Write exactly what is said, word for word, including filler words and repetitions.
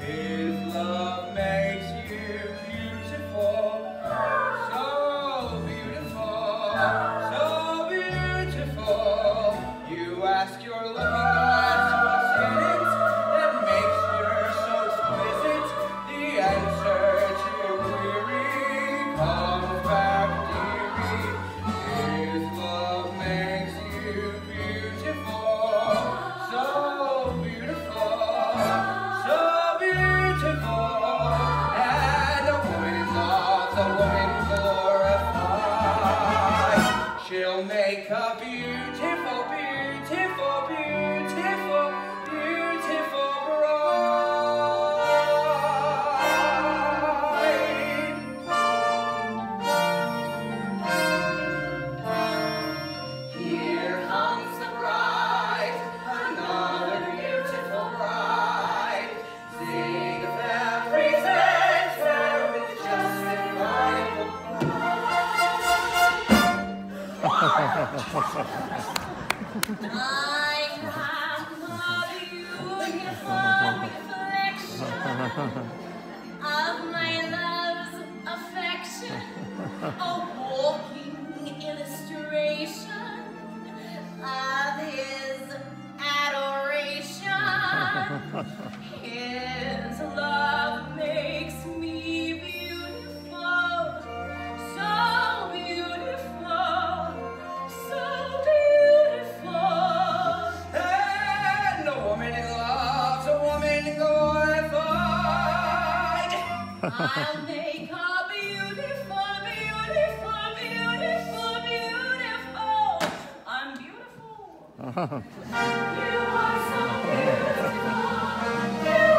His love makes you beautiful, so beautiful, so beautiful. You ask your looking glass what's in it that makes you so exquisite. The answer to your query comes back dearie. His love makes you beautiful, so beautiful, so beautiful. And a woman loves a woman glorified. She'll make a beautiful, beautiful, beautiful, beautiful bride. Here comes the bride, another beautiful bride. Ziegfeld presents her with justifiable I have the beautiful reflection of my love's affection, a walking illustration of his adoration. His love makes me beautiful, so beautiful, so beautiful. And a woman in love's a woman glorified. I'll make her beautiful, beautiful, beautiful, beautiful. I'm beautiful. You are so beautiful. You